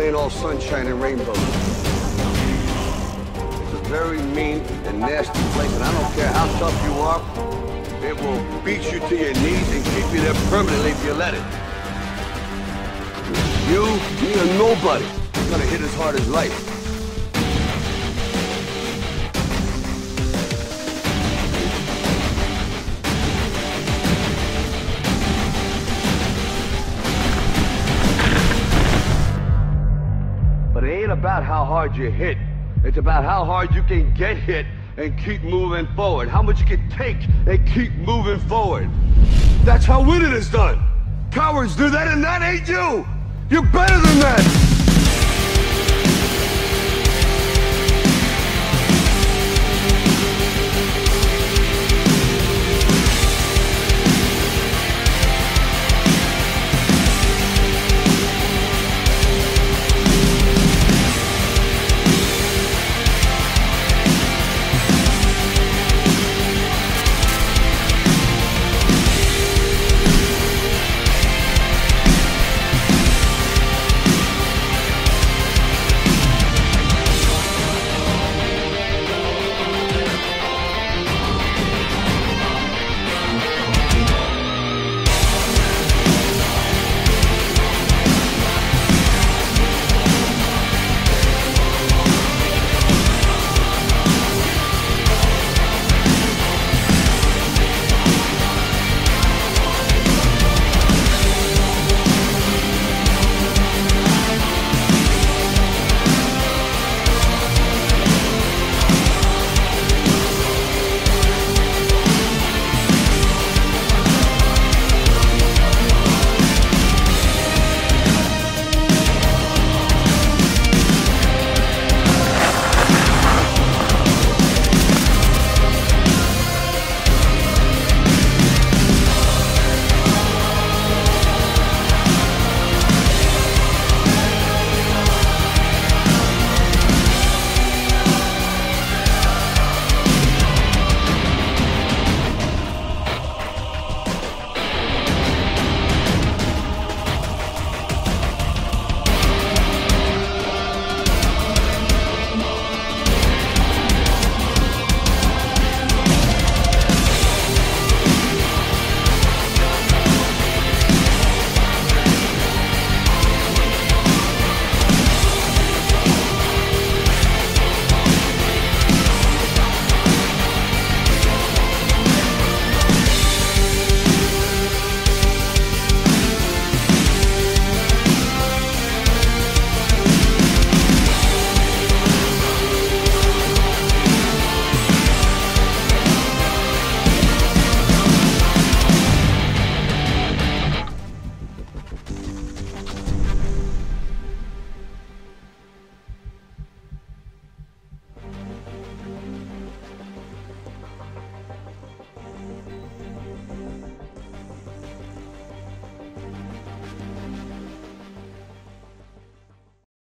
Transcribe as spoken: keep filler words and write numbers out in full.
ain't all sunshine and rainbows. It's a very mean and nasty place, and I don't care how tough you are, it will beat you to your knees and keep you there permanently if you let it. You, me, or nobody is gonna hit as hard as life. But it ain't about how hard you hit. It's about how hard you can get hit and keep moving forward. How much you can take and keep moving forward. That's how winning is done. Cowards do that, and that ain't you. You're better than that.